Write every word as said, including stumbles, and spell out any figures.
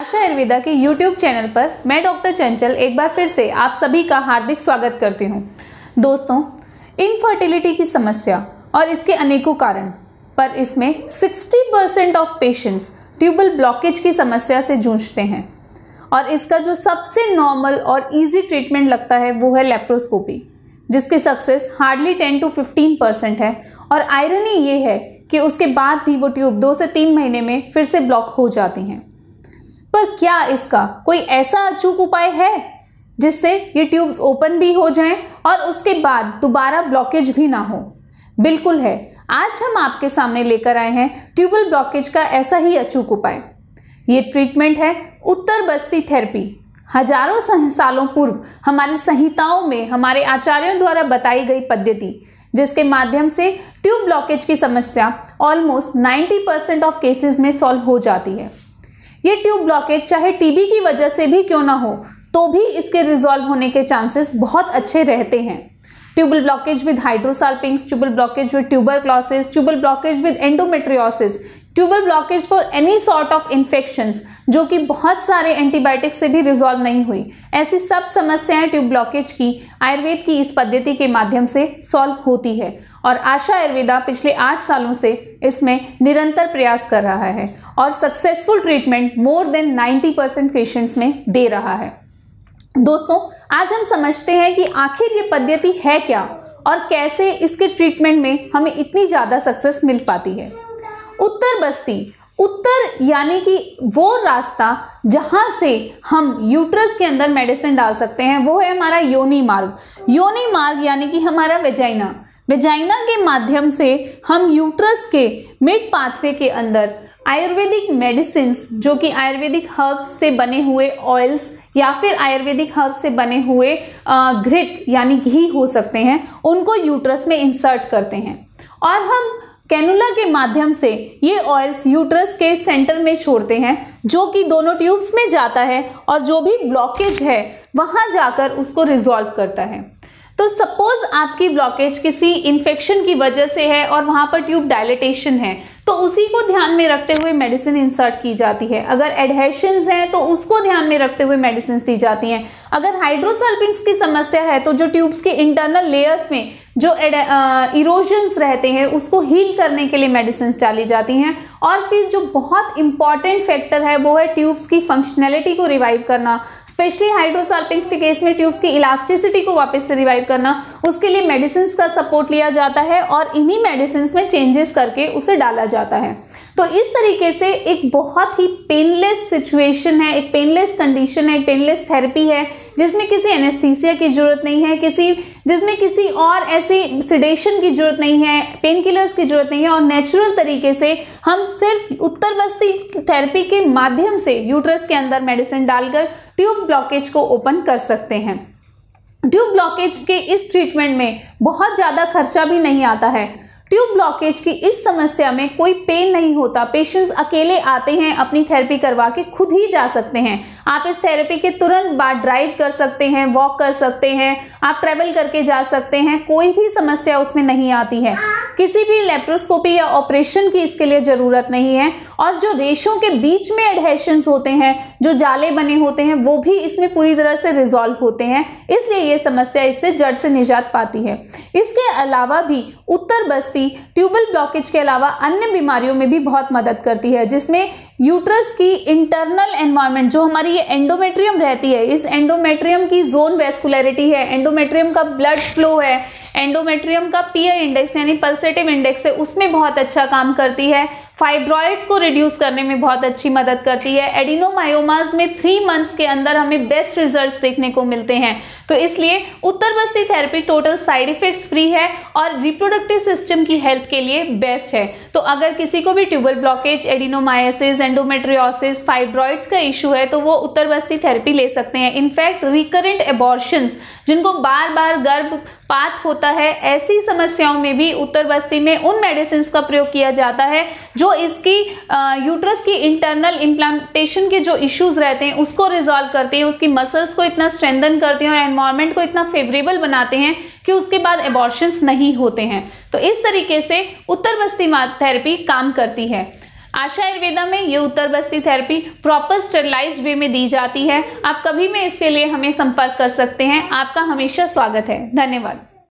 आशा आयुर्वेदा के YouTube channel पर मैं डॉक्टर चंचल एक बार फिर से आप सभी का हार्दिक स्वागत करती हूं। दोस्तों, इनफर्टिलिटी की समस्या और इसके अनेकों कारण, पर इसमें साठ percent of patients tubal blockage की समस्या से जूझते हैं और इसका जो सबसे नॉर्मल और इजी ट्रीटमेंट लगता है वो है लेप्रोस्कोपी, जिसकी success hardly ten to fifteen percent है। और आयरनी ये है कि उसके बाद भी वो ट्यूब दो से तीन महीने में फिर से ब्लॉक हो जाती हैं। पर क्या इसका कोई ऐसा अचूक उपाय है जिससे ये ट्यूब्स ओपन भी हो जाएं और उसके बाद दोबारा ब्लॉकेज भी ना हो? बिल्कुल है। आज हम आपके सामने लेकर आए हैं ट्यूबल ब्लॉकेज का ऐसा ही अचूक उपाय। ये ट्रीटमेंट है उत्तर बस्ती थेरेपी। हजारों सालों पूर्व हमारी संहिताओं में हमारे आचार्यों द्वारा बताई गई पद्धति, जिसके माध्यम से ट्यूब ब्लॉकेज की समस्या ऑलमोस्ट नब्बे परसेंट ऑफ केसेस में सॉल्व हो जाती है। ये ट्यूब ब्लॉकेज चाहे टीबी की वजह से भी क्यों ना हो, तो भी इसके रिजॉल्व होने के चांसेस बहुत अच्छे रहते हैं। Tubal blockage with hydrosalpinx, tubal blockage with tuberculosis, tubal blockage with endometriosis, tubal blockage for any sort of infections, जो कि बहुत सारे एंटीबायोटिक से भी रिजॉल्व नहीं हुई, ऐसी सब समस्याएं ट्यूब ब्लॉकेज की आयुर्वेद की इस पद्धति के माध्यम से सॉल्व होती है। और आशा आयुर्वेदा पिछले आठ सालों से इसमें निरंतर प्रयास कर रहा है और successful treatment more than ninety percent patients में दे रहा है। दोस्तों, आज हम समझते हैं कि आखिर ये पद्धति है क्या और कैसे इसके ट्रीटमेंट में हमें इतनी ज़्यादा सक्सेस मिल पाती है। उत्तर बस्ती, उत्तर यानी कि वो रास्ता जहां से हम यूट्रस के अंदर मेडिसिन डाल सकते हैं, वो है हमारा योनि मार्ग। योनि मार्ग यानी कि हमारा वेजाइना। वेजाइना के माध्यम से हम यूट्रस के मिड पाथवे के अंदर आयुर्वेदिक मेडिसिन्स, जो कि आयुर्वेदिक हर्ब्स से बने हुए ऑयल्स या फिर आयुर्वेदिक हर्ब्स से बने हुए घृत यानी घी हो सकते हैं, उनको यूट्रस में इंसर्ट करते हैं और हम कैनुला के माध्यम से ये ऑयल्स यूट्रस के सेंटर में छोड़ते हैं, जो कि दोनों ट्यूब्स में जाता है और जो भी ब्लॉकेज है वहां जाकर उसको रिजॉल्व करता है। तो सपोज आपकी ब्लॉकेज किसी इन्फेक्शन की वजह से है और वहां पर ट्यूब डायलेटेशन है, तो उसी को ध्यान में रखते हुए मेडिसिन इंसर्ट की जाती है। अगर एडहेशंस हैं तो उसको ध्यान में रखते हुए मेडिसिन दी जाती हैं। अगर हाइड्रोसल्पिंग्स की समस्या है तो जो ट्यूब्स के इंटरनल लेयर्स में जो इरोजन्स रहते हैं उसको हील करने के लिए मेडिसिन डाली जाती हैं। और फिर जो बहुत इंपॉर्टेंट फैक्टर है वो है ट्यूब्स की फंक्शनैलिटी को रिवाइव करना, स्पेशली हाइड्रोसल्पिंग्स के केस में ट्यूब्स की इलास्टिसिटी को वापस से रिवाइव करना। उसके लिए मेडिसिन का सपोर्ट लिया जाता है और इन्हीं मेडिसिन में चेंजेस करके उसे डाला जाता है। तो इस तरीके से एक बहुत ही पेनलेस सिचुएशन है, एक पेनलेस कंडीशन है, एक पेनलेस थेरेपी है, जिसमें किसी एनेस्थीसिया की जरूरत नहीं है, किसी जिसमें किसी और ऐसी सिडेशन की जरूरत नहीं है, पेन किलर्स की जरूरत नहीं है, और नेचुरल तरीके से हम सिर्फ उत्तर बस्ती थेरेपी के माध्यम से यूट्रस के अंदर मेडिसिन डालकर ट्यूब ब्लॉकेज को ओपन कर सकते हैं। ट्यूब ब्लॉकेज के इस ट्रीटमेंट में बहुत ज़्यादा खर्चा भी नहीं आता है। ट्यूब ब्लॉकेज की इस समस्या में कोई पेन नहीं होता। पेशेंट्स अकेले आते हैं, अपनी थेरेपी करवा के खुद ही जा सकते हैं। आप इस थेरेपी के तुरंत बाद ड्राइव कर सकते हैं, वॉक कर सकते हैं, आप ट्रेवल करके जा सकते हैं, कोई भी समस्या उसमें नहीं आती है। किसी भी लेप्रोस्कोपी या ऑपरेशन की इसके लिए ज़रूरत नहीं है। और जो रेशों के बीच में एडहेशंस होते हैं, जो जाले बने होते हैं, वो भी इसमें पूरी तरह से रिजॉल्व होते हैं, इसलिए ये समस्या इससे जड़ से निजात पाती है। इसके अलावा भी उत्तर बस्ती ट्यूबल ब्लॉकेज के अलावा अन्य बीमारियों में भी बहुत मदद करती है, जिसमें यूट्रस की इंटरनल एनवायरनमेंट, जो हमारी ये एंडोमेट्रियम रहती है, इस एंडोमेट्रियम की जोन वेस्कुलरिटी है, एंडोमेट्रियम का ब्लड फ्लो है, एंडोमेट्रियम का पीआई इंडेक्स यानी पल्सेटिव इंडेक्स है, उसमें बहुत अच्छा काम करती है। फाइब्रॉइड्स को रिड्यूस करने में बहुत अच्छी मदद करती है। एडिनोमायोमास में थ्री मंथ्स के अंदर हमें बेस्ट रिजल्ट्स देखने को मिलते हैं। तो इसलिए uttar basti therapy total side effects free है और रिप्रोडक्टिव सिस्टम की हेल्थ के लिए बेस्ट है। तो अगर किसी को भी tubal blockage, adenomyosis, endometriosis, fibroids का इशू है तो वो उत्तर बस्ती थेरेपी ले सकते हैं। इनफैक्ट रिकरेंट एबॉर्शंस, जिनको बार बार गर्भपात होता है, ऐसी समस्याओं में भी उत्तर बस्ती में उन मेडिसिन का प्रयोग किया जाता है जो इसकी यूट्रस की इंटरनल इम्प्लांटेशन के जो इश्यूज रहते हैं उसको रिजॉल्व करते हैं, उसकी मसल्स को इतना स्ट्रेंथन करते हैं और एनवायरनमेंट को इतना फेवरेबल बनाते हैं कि उसके बाद एबॉर्शंस नहीं होते हैं। तो इस तरीके से उत्तर बस्ती थेरेपी काम करती है। आशा आयुर्वेदा में ये उत्तर बस्ती थेरेपी प्रॉपर स्टेरलाइज्ड वे में दी जाती है। आप कभी भी इसके लिए हमें संपर्क कर सकते हैं। आपका हमेशा स्वागत है। धन्यवाद।